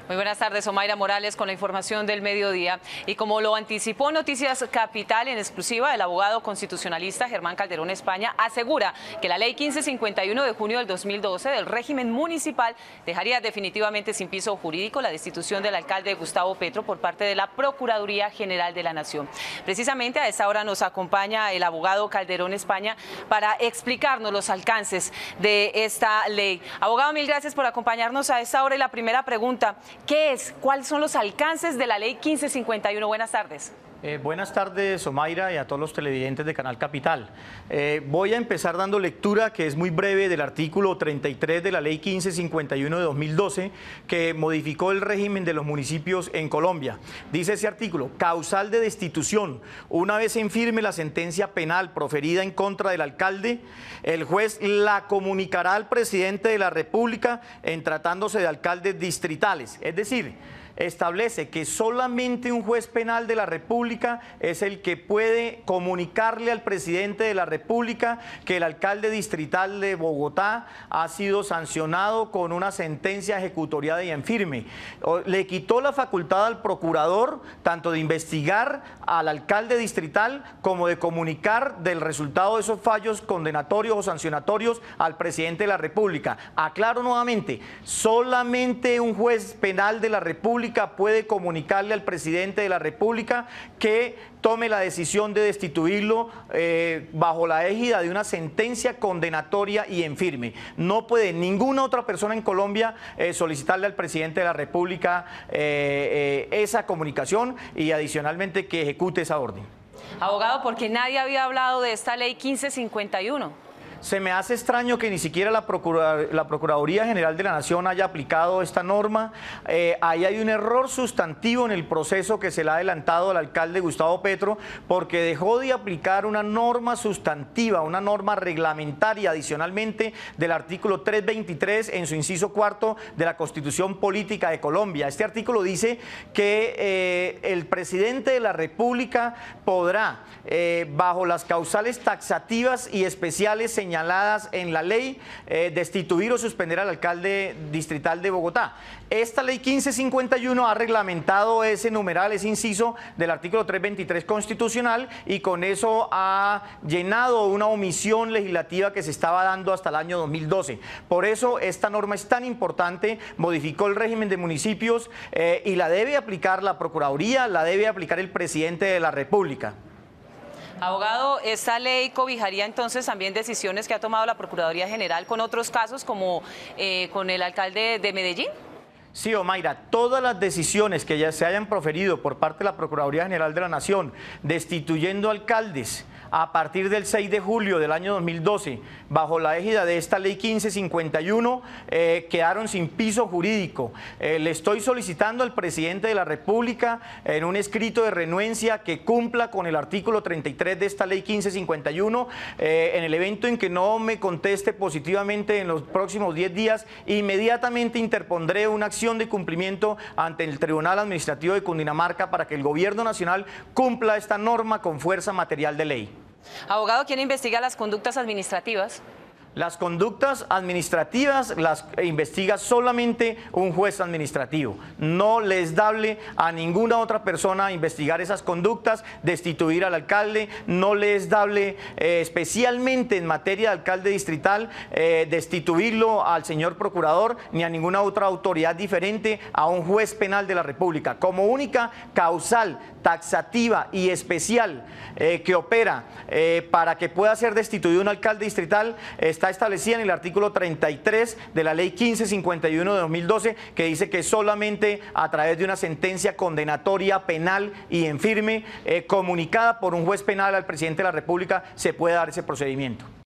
Muy buenas tardes, Omaira Morales con la información del mediodía. Y como lo anticipó Noticias Capital en exclusiva, el abogado constitucionalista Germán Calderón España asegura que la ley 1551 de junio del 2012 del régimen municipal dejaría definitivamente sin piso jurídico la destitución del alcalde Gustavo Petro por parte de la Procuraduría General de la Nación. Precisamente a esta hora nos acompaña el abogado Calderón España para explicarnos los alcances de esta ley. Abogado, mil gracias por acompañarnos a esta hora y la primera pregunta. ¿Cuáles son los alcances de la ley 1551? Buenas tardes. Buenas tardes, Omaira, y a todos los televidentes de Canal Capital. Voy a empezar dando lectura, que es muy breve, del artículo 33 de la ley 1551 de 2012, que modificó el régimen de los municipios en Colombia. Dice ese artículo: causal de destitución. Una vez en firme la sentencia penal proferida en contra del alcalde, el juez la comunicará al presidente de la República en tratándose de alcaldes distritales. Es decir, establece que solamente un juez penal de la República es el que puede comunicarle al presidente de la República que el alcalde distrital de Bogotá ha sido sancionado con una sentencia ejecutoriada y en firme. Le quitó la facultad al procurador tanto de investigar al alcalde distrital como de comunicar del resultado de esos fallos condenatorios o sancionatorios al presidente de la República. Aclaro nuevamente, solamente un juez penal de la República puede comunicarle al presidente de la República que tome la decisión de destituirlo bajo la égida de una sentencia condenatoria y en firme. No puede ninguna otra persona en Colombia solicitarle al presidente de la República esa comunicación y adicionalmente que ejecute esa orden. Abogado, ¿por qué nadie había hablado de esta ley 1551? Se me hace extraño que ni siquiera la Procuraduría General de la Nación haya aplicado esta norma. Ahí hay un error sustantivo en el proceso que se le ha adelantado al alcalde Gustavo Petro, porque dejó de aplicar una norma sustantiva, una norma reglamentaria adicionalmente del artículo 323 en su inciso cuarto de la Constitución Política de Colombia. Este artículo dice que el presidente de la República podrá, bajo las causales taxativas y especiales señaladas en la ley, destituir o suspender al alcalde distrital de Bogotá. Esta ley 1551 ha reglamentado ese numeral, ese inciso del artículo 323 constitucional, y con eso ha llenado una omisión legislativa que se estaba dando hasta el año 2012. Por eso esta norma es tan importante, modificó el régimen de municipios y la debe aplicar la Procuraduría, la debe aplicar el presidente de la República. Abogado, ¿esta ley cobijaría entonces también decisiones que ha tomado la Procuraduría General con otros casos como con el alcalde de Medellín? Sí, Omaira, todas las decisiones que ya se hayan proferido por parte de la Procuraduría General de la Nación destituyendo alcaldes a partir del 6 de julio del año 2012, bajo la égida de esta ley 1551, quedaron sin piso jurídico. Le estoy solicitando al presidente de la República en un escrito de renuencia que cumpla con el artículo 33 de esta ley 1551. En el evento en que no me conteste positivamente en los próximos 10 días, inmediatamente interpondré una acción de cumplimiento ante el Tribunal Administrativo de Cundinamarca para que el Gobierno Nacional cumpla esta norma con fuerza material de ley. Abogado, ¿quién investiga las conductas administrativas? Las conductas administrativas las investiga solamente un juez administrativo. No le es dable a ninguna otra persona investigar esas conductas, destituir al alcalde. No le es dable, especialmente en materia de alcalde distrital, destituirlo al señor procurador ni a ninguna otra autoridad diferente a un juez penal de la República. Como única causal taxativa y especial que opera para que pueda ser destituido un alcalde distrital está establecida en el artículo 33 de la ley 1551 de 2012, que dice que solamente a través de una sentencia condenatoria penal y en firme, comunicada por un juez penal al presidente de la República, se puede dar ese procedimiento.